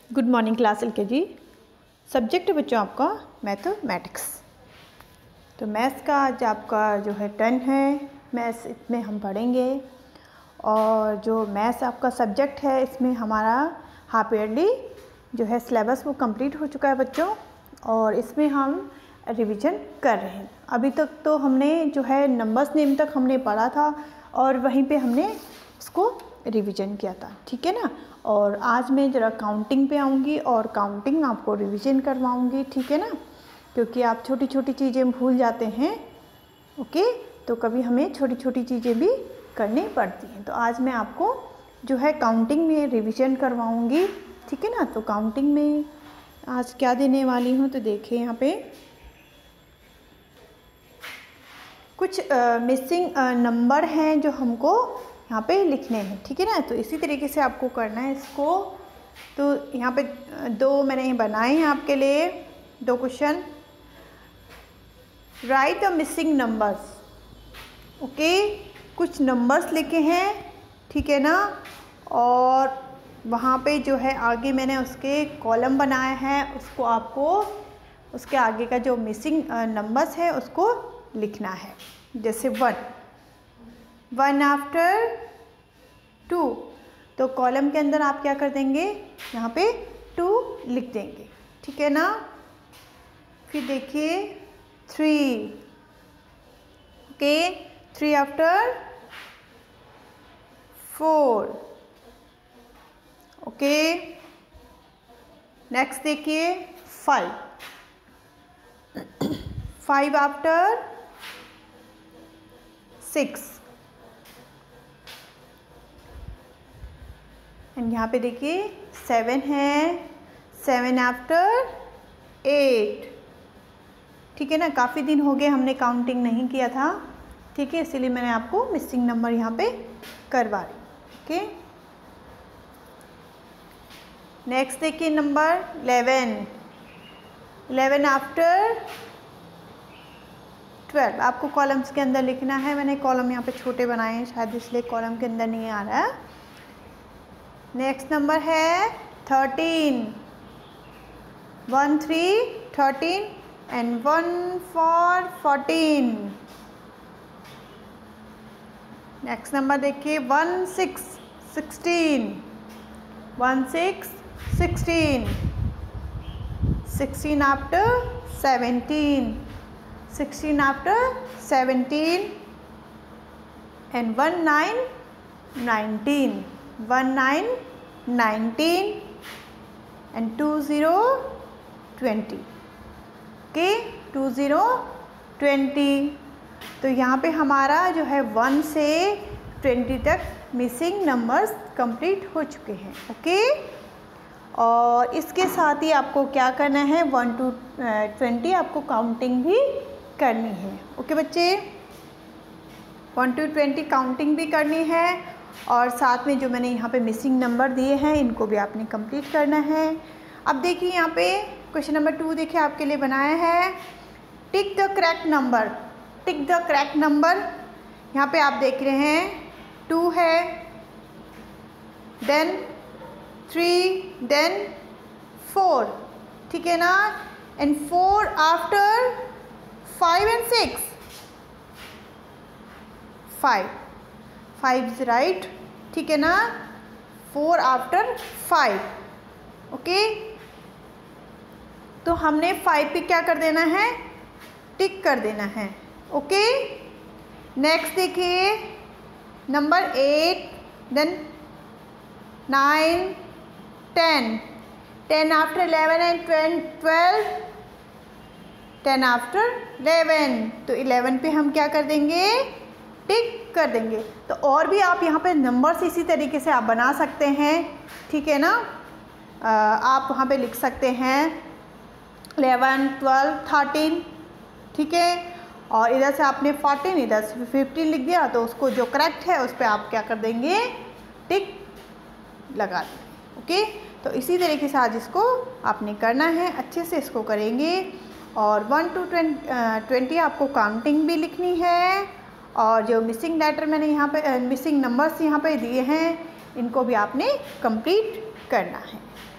Good morning class LKG। Subject बच्चों आपका mathematics. तो मैथ्स का आज आपका जो है 10 है मैथ्स, इसमें हम पढ़ेंगे। और जो मैथ्स आपका सब्जेक्ट है इसमें हमारा हाफ ईयरली जो है सिलेबस वो कंप्लीट हो चुका है बच्चों, और इसमें हम रिवीजन कर रहे हैं। अभी तक तो हमने जो है नंबर्स नेम तक हमने पढ़ा था और वहीं पे हमने इसको रिवीजन किया था, ठीक है ना। और आज मैं ज़रा काउंटिंग पे आऊँगी और काउंटिंग आपको रिवीजन करवाऊँगी, ठीक है ना, क्योंकि आप छोटी छोटी चीज़ें भूल जाते हैं। ओके, तो कभी हमें छोटी छोटी चीज़ें भी करनी पड़ती हैं। तो आज मैं आपको जो है काउंटिंग में रिवीजन करवाऊँगी, ठीक है ना। तो काउंटिंग में आज क्या देने वाली हूँ, तो देखिए यहाँ पे कुछ मिसिंग नंबर हैं जो हमको यहाँ पे लिखने हैं, ठीक है ना। तो इसी तरीके से आपको करना है इसको। तो यहाँ पे दो मैंने बनाए हैं आपके लिए, दो question. Write the missing numbers. Okay, कुछ नंबर्स लिखे हैं, ठीक है ना। और वहाँ पे जो है आगे मैंने उसके कॉलम बनाया है, उसको आपको उसके आगे का जो मिसिंग नंबर्स है उसको लिखना है। जैसे 1 आफ्टर 2, तो कॉलम के अंदर आप क्या कर देंगे, यहाँ पे 2 लिख देंगे, ठीक है ना। फिर देखिए 3, ओके, 3 आफ्टर 4, ओके। नेक्स्ट देखिए 5 आफ्टर 6, एंड यहाँ पे देखिए 7 है, 7 आफ्टर 8, ठीक है ना। काफ़ी दिन हो गए हमने काउंटिंग नहीं किया था, ठीक है, इसीलिए मैंने आपको मिसिंग नंबर यहाँ पे करवा रही, ओके। नेक्स्ट देखिए नंबर 11 आफ्टर 12, आपको कॉलम्स के अंदर लिखना है। मैंने कॉलम यहाँ पे छोटे बनाए हैं शायद, इसलिए कॉलम के अंदर नहीं आ रहा है। नेक्स्ट नंबर है 13, 1 3 13 एंड 1 4 14। नेक्स्ट नंबर देखिए 1 6 16, 1 6 16, 16 after 17, 16 after 17 and 1 9 19, 1 9 19 and 2 0 20, okay, 2 0 20। तो यहाँ पे हमारा जो है 1 से 20 तक मिसिंग नंबर्स कंप्लीट हो चुके हैं, ओके। और इसके साथ ही आपको क्या करना है, 1 to 20 आपको काउंटिंग भी करनी है, ओके बच्चे। 1 to 20 काउंटिंग भी करनी है, और साथ में जो मैंने यहाँ पे मिसिंग नंबर दिए हैं इनको भी आपने कंप्लीट करना है। अब देखिए यहाँ पे क्वेश्चन नंबर 2 देखिए आपके लिए बनाया है, tick the correct number. Tick the correct number, यहाँ पे आप देख रहे हैं 2 है, देन 3, देन 4, ठीक है ना। And 4 after 5 and 6, 5 is right, ठीक है ना। 4 आफ्टर 5, ओके। तो हमने 5 पे क्या कर देना है, टिक कर देना है, ओके। नेक्स्ट देखिए number 8, then 9 10 after 11 and 12, 10 after 11, तो 11 पे हम क्या कर देंगे, टिक कर देंगे। तो और भी आप यहाँ पे नंबर्स इसी तरीके से आप बना सकते हैं, ठीक है ना। आप वहाँ पे लिख सकते हैं 11 12 13, ठीक है। और इधर से आपने 14, इधर से 15 लिख दिया, तो उसको जो करेक्ट है उस पर आप क्या कर देंगे, टिक लगा देंगे, ओके। तो इसी तरीके से आज इसको आपने करना है, अच्छे से इसको करेंगे। और 1 to 20 आपको काउंटिंग भी लिखनी है, और जो मिसिंग लेटर मैंने यहाँ पे मिसिंग नंबर्स यहाँ पे दिए हैं इनको भी आपने कंप्लीट करना है।